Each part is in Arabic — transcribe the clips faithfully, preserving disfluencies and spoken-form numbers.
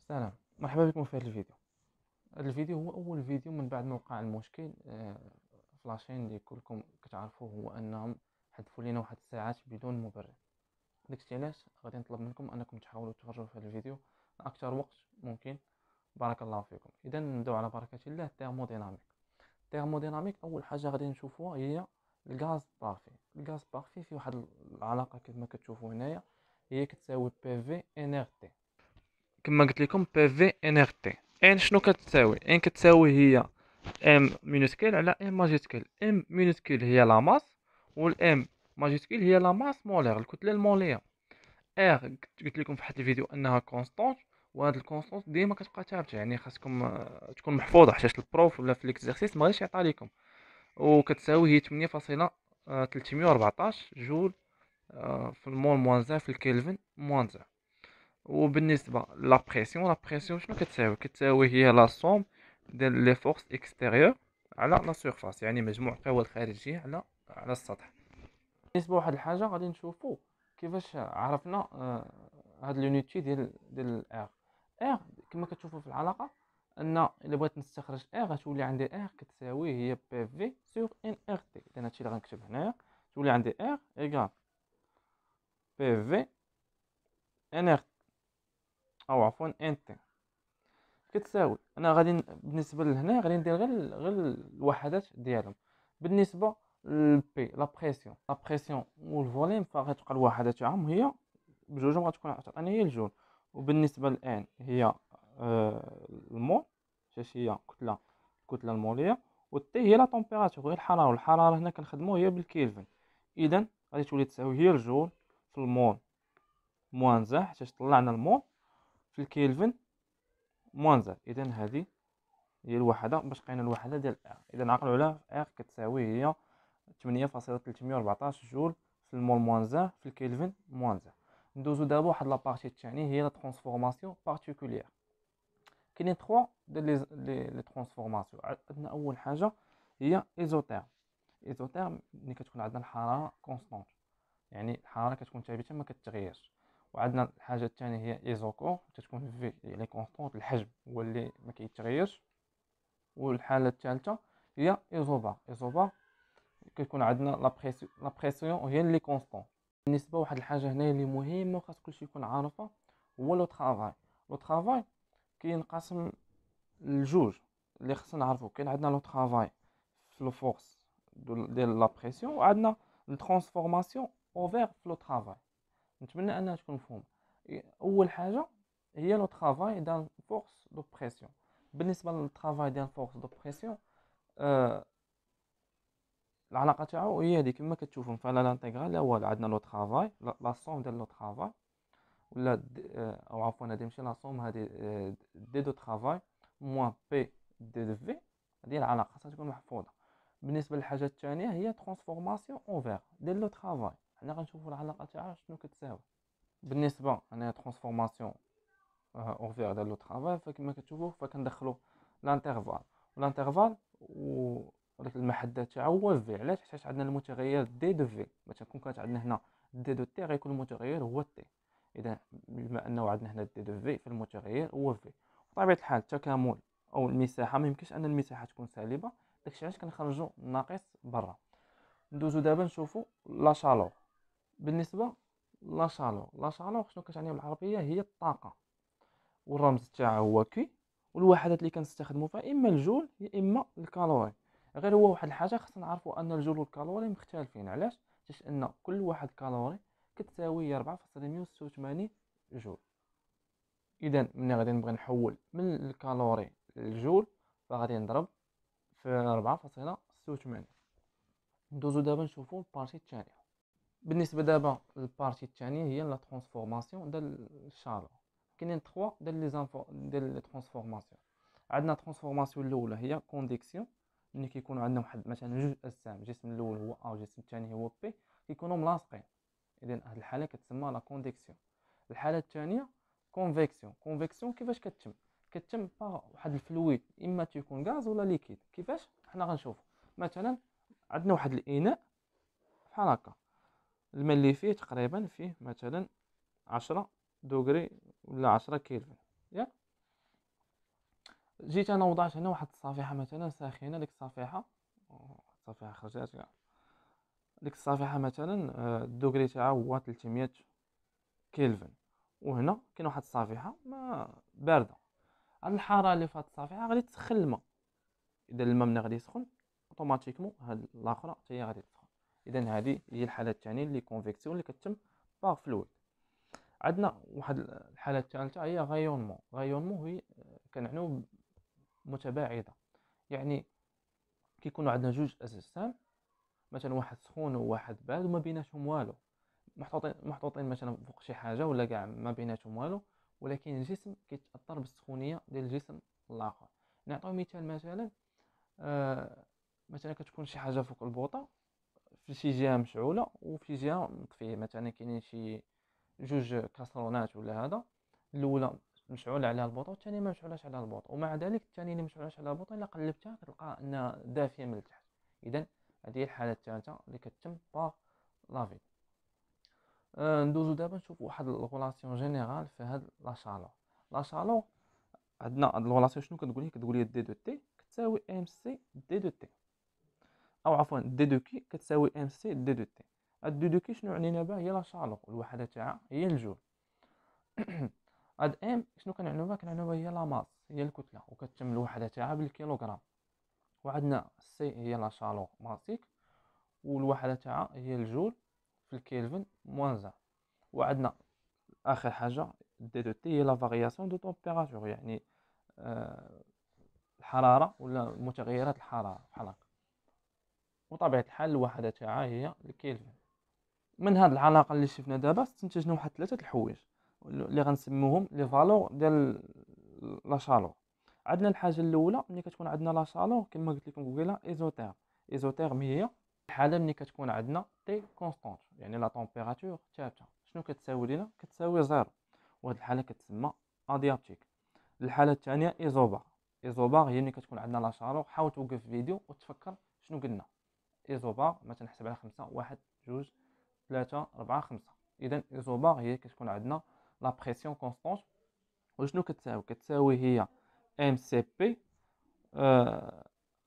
سلام، مرحبا بكم في هذا الفيديو. هذا الفيديو هو اول فيديو من بعد ما وقع المشكل آه، في لاشين اللي كلكم كتعرفوه، هو انهم حذفوا لينا واحد الساعات بدون مبرر. داكشي علاش غادي نطلب منكم انكم تحاولوا تفرجوا في هذا الفيديو اكثر وقت ممكن. بارك الله فيكم. اذا نبداو على بركه الله. الثيرموديناميك الثيرموديناميك اول حاجه غادي نشوفوها هي الغاز بارفي. الغاز بارفي فيه واحد العلاقه كما كتشوفوا هنايا، هي كتساوي بي في ان ار تي. كما قلت لكم بي في ان ار تي. ان شنو كتساوي؟ ان كتساوي هي ام مينوسكيل على ام ماجيسكيل. ام مينوسكيل هي لا ماس، والام ماجيسكيل هي لا ماس مولير، الكتله الموليه. ار قلت لكم في واحد الفيديو انها كونستانت، وهاد الكونستانت ديما كتبقى ثابته، يعني خاصكم آه، تكون محفوظه حيت البروف ولا في ليكزارسيس ما غاديش يعطى لكم. وكتساوي هي ثمانية فاصلة ثلاثمية وأربعطاش جول آه، في المول موان زيرو في الكلفن موان زيرو. وبالنسبه لا بريسيون، لا بريسيون شنو كتساوي؟ كتساوي هي لا سوم ديال لي فورس اكستيريور على لا سيرفاس، يعني مجموع القوى الخارجيه على على السطح. بالنسبه لواحد الحاجه غادي نشوفوا كيفاش عرفنا آه، هاد لونيتي ديال ديال الار. ار كما كتشوفوا في العلاقه، ان الا بغيت نستخرج ار غتولي عندي ار كتساوي هي بي في سور ان ار تي. اذا هادشي اللي غنكتب هنايا تولي عندي ار ايكال بي في ان ار، او عفوا ان تي. كتساوي، انا غادي ن- بالنسبه لهنا غادي ندير غير ال- غير الوحدات ديالهم. بالنسبه للبي لا بريسيون، لا بريسيون والفوليم فغتبقى الوحدات تاعهم هي بجوجهم غتكون تعطيني هي الجول. وبالنسبه للان هي آه المول، حيت هي كتله الكتله الموليه. والتي هي لا طومبيراتور، هي الحراره، والحراره هنا كنخدمو هي بالكيلفن. اذا غادي تولي تساوي هي الجول في المول موان زاح، حيت طلعنا المول في الكيلفن موان زاح. اذا هذه هي الوحده، باش لقينا الوحده ديال ار. اذا نعقلوا على ار كتساوي هي ثمانية فاصلة ثلاثمية وأربعطاش جول في المول موان زان في الكلفن موان زان. ندوزو دابا واحد لابارتي الثاني هي لا ترانسفورماسيون بارتيكولير. كاينين ثلاثه ديال لي لي لي ترانسفورماسيون. عندنا اول حاجه هي ايزوتيرم. ايزوتيرم ملي كتكون عندنا الحراره كونستانت، يعني الحراره كتكون ثابته ما كتغيرش. وعندنا الحاجه الثانيه هي ايزوكور، كتكون في يعني كونستانت، الحجم هو اللي ما كيتغيرش. والحاله الثالثه هي ايزوبار. ايزوبار كتكون عندنا لا بريسيون، لا بريسيون هي اللي كونستون. بالنسبه لواحد الحاجه هنا اللي مهمه وخاص كلشي يكون عارفها، هو لو طرافاي. لو طرافاي كينقسم لجوج اللي خصنا نعرفو. كاين عندنا لو طرافاي في لو فورس ديال لا بريسيون، وعندنا الترانسفورماسيون اوفير في لو طرافاي. نتمنى انها تكون مفهومه. اول حاجه هي لو طرافاي ديال فورس دو بريسيون. بالنسبه للطرافاي ديال فورس دو بريسيون، آه العلاقه تاعو هي هذه كما كتشوفوا. فلا لانتيغرال الاول عندنا لو طرافاي، لا سوم ديال لو طرافاي، ولا د- آه، او عفوا هذه ماشي لا سوم، هذه آه، دي دو طرافاي موان بي دي دو في. هذه العلاقه خاصها تكون محفوظه. بالنسبه للحاجه الثانيه هي ترانسفورماسيون اونفير ديال لو طرافاي. حنا غنشوفوا العلاقه تاعها شنو كتساوي. بالنسبه انا ترانسفورماسيون اونفير ديال لو طرافاي، فكما كتشوفوا فكندخلوا لانترفال، والانترفال و وداك المحدد تاعو هو في. علاش؟ حيت عندنا المتغير دي دو في. مثلا كون كانت عندنا هنا دي دو تي غيكون المتغير هو تي. اذا بما انه عندنا هنا دي دو في فالمتغير هو في. بطبيعه الحال التكامل او المساحه ما يمكنش ان المساحه تكون سالبه، داكشي علاش كنخرجوا الناقص برا. ندوزو دابا نشوفوا لا شالور. بالنسبه لا شالور، لا شالور شنو كتعني بالعربيه؟ هي الطاقه، والرمز تاعها هو كي. والوحدات اللي كنستخدموا فيها اما الجول يا اما الكالوري. غير هو واحد الحاجه خصنا نعرفوا ان الجول والكالوري مختلفين. علاش؟ حيت ان كل واحد كالوري كتساوي هي أربعة فاصلة مية وستة وثمانين جول. اذا ملي غادي نبغي نحول من الكالوري للجول فغادي نضرب في أربعة فاصلة ستة وثمانين. ندوزو دابا نشوفوا البارتي الثانيه. بالنسبه دابا للبارتي الثانيه هي لا ترانسفورماسيون ديال الشالور. كاينين ثلاثه ديال لي زانفو ديال لي ترانسفورماسيون. عندنا ترانسفورماسيون الاولى هي كونديكسيون. ملي كيكونوا عندنا واحد مثلا جوج اجسام، الجسم الاول هو ا والجسم الثاني هو بي، كيكونوا ملاصقين. اذا هذه الحاله كتسمى لا كونديكسيون. الحاله الثانيه كونفيكسيون. كونفيكسيون كيفاش كتتم؟ كتتم با واحد الفلويد، اما تيكون غاز ولا ليكيد. كيفاش؟ حنا غنشوف. مثلا عندنا واحد الاناء بحال هكا، الماء اللي فيه تقريبا فيه مثلا عشرة دوغري ولا عشرة كيلفن، ياك؟ جيت انا وضعت هنا واحد الصفيحه مثلا ساخنه. ديك الصفيحه أوه، الصفيحه خرجات كاع. ديك الصفيحه مثلا آه، الدوغري تاعها هو ثلاثمية كيلفن، وهنا كاين واحد الصفيحه ما بارده. هاد الحراره اللي في هاد الصفيحه غادي تسخن الماء. اذا الماء ملي غادي يسخن اوتوماتيكمون هاد الاخرى حتى هي غادي تسخن. اذا هذه هي الحاله الثانيه اللي كونفيكسيون اللي كتتم باغ فلويد. عندنا واحد الحاله الثالثه هي غايونمون. غايونمون هي آه، كنعنيو متباعده، يعني كيكونوا عندنا جوج اجسام، مثلا واحد سخون وواحد بارد وما بيناتهم والو، محطوطين محطوطين مثلا فوق شي حاجه ولا كاع ما بيناتهم والو، ولكن الجسم كيتاثر بالسخونيه ديال الجسم الاخر. نعطيو مثال مثلا آه مثلا كتكون شي حاجه فوق البوطه في شي جهه مشعوله وفي شي جهه مطفيه. مثلا كاينين شي جوج كاسرونات ولا هذا، الاولى مشعوله عليها البوطه والثانيه ما مشعولاش عليها البوطه، ومع ذلك الثانيه اللي مشعولاش عليها البوطه الا قلبتها كتلقى انها دافيه من التحت. اذا هذه هي الحاله الثالثه اللي كتتم باغ لافيد. أه ندوزو دابا نشوفو واحد الغولاسيون جينيرال في هاد لا شالور. لا شالور عندنا هاد الغولاسيون شنو كتقول لي؟ كتقول لي دي دو تي كتساوي ام سي دي دو تي، او عفوا دي دو كي كتساوي ام سي دي دو تي. هاد دي دو كي شنو عنينا بها؟ هي لا شالور والوحده تاعها هي الجول. هاد ام شنو كنعنيو بها؟ كنعنيو بها هي لا ماس، هي الكتله، وكتم الوحده تاعها بالكيلوغرام. وعندنا سي هي لا شالور ماسيك، والوحده تاعها هي الجول في الكيلفن موان زان. وعندنا اخر حاجه دي دو تي هي لا فارياسيون دو تمبيراتور، يعني آه الحراره ولا متغيرات الحراره بحال هكا. وطبيعه الحال الوحده تاعها هي الكيلفن. من هاد العلاقه اللي شفنا دابا استنتجنا واحد ثلاثه الحوايج اللي غنسموهم لي فالور ديال لا شالور. عندنا الحاجه الاولى ملي كتكون عندنا لا شالور كما قلت لكم قبيله ايزوتير. ايزوتيرم هي الحاله ملي كتكون عندنا تي كونستانت، يعني لا طومبيراتور ثابته. شنو كتساوي لينا؟ كتساوي زيرو، وهاد الحاله كتسمى اديابتيك. الحاله الثانيه ايزوبار. ايزوبار هي ملي كتكون عندنا لا شالور. حاول توقف فيديو وتفكر شنو قلنا. ايزوبار مثلا نحسب على خمسة، واحد جوج ثلاثة أربعة خمسة. إذا إيزوبار هي كتكون عندنا لا بريسيون كونستونت. وشنو كتساوي؟ كتساوي هي ام سي بي آه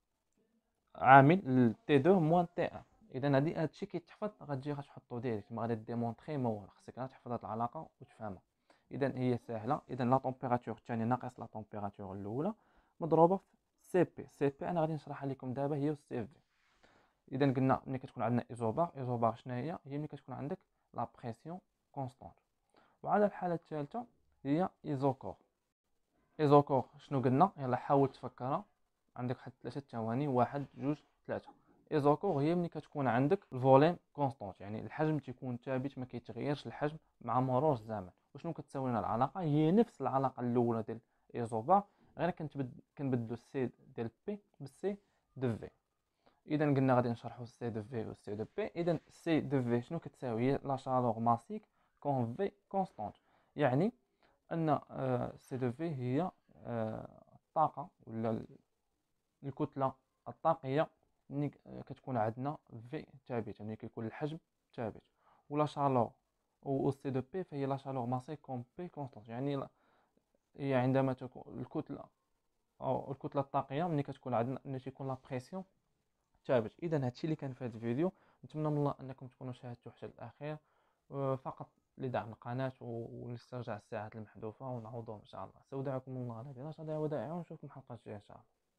عامل تي دو موان تي ان. إذا هادي هادشي كيتحفظ، غتجي غتحطو ديريكت، ما غادي ديمونطري ما والو، خصك غير تحفظ هاد العلاقة وتفهمها. إذا هي ساهلة. إذا لا طومبيراتور الثانية ناقص لا طومبيراتور الأولى مضروبة في سي بي. سي بي أنا غادي نشرحها لكم دابا هي سي في. اذا قلنا ملي كتكون عندنا ايزوبار، ايزوبار شنو هي؟ هي ملي كتكون عندك لا بريسيون كونستانت. وعلى الحاله الثالثه هي ايزوكور. ايزوكور شنو قلنا؟ يلا حاول تفكرها. عندك واحد ثلاثه ثواني، واحد جوج ثلاثه. ايزوكور هي ملي كتكون عندك الفوليم كونستانت، يعني الحجم تيكون ثابت ما كيتغيرش الحجم مع مرور الزمن. وشنو كتساوي لنا العلاقه؟ هي نفس العلاقه الاولى ديال ايزوبار، غير كنتبد كنبدلو السي ديال بي بالسي دو في. اذا قلنا غادي نشرحوا سي دو في و سي دو بي. اذا سي دو في شنو كتساوي؟ هي لا شالور ماسيك كون في كونستانت، يعني ان سي دو في هي آه، الطاقه ولا الكتله الطاقيه اللي كتكون عندنا في ثابت، يعني كيكون الحجم ثابت. ولا شالور و سي دو بي فهي لا شالور ماسيك كون بي كونستانت، يعني هي عندما تكون الكتله او الكتله الطاقيه ملي كتكون عندنا ملي تيكون لا بريسيون ثابت. اذا هادشي اللي كان في هذا الفيديو. نتمنى من الله انكم تكونوا شاهدتوا حتى الاخير، فقط لدعم القناه ونسترجع الساعات المحذوفه ونعوضهم ان شاء الله. استودعكم الله الذي لا تضيع ودائعه، ونشوفكم الحلقه الجايه ان شاء الله.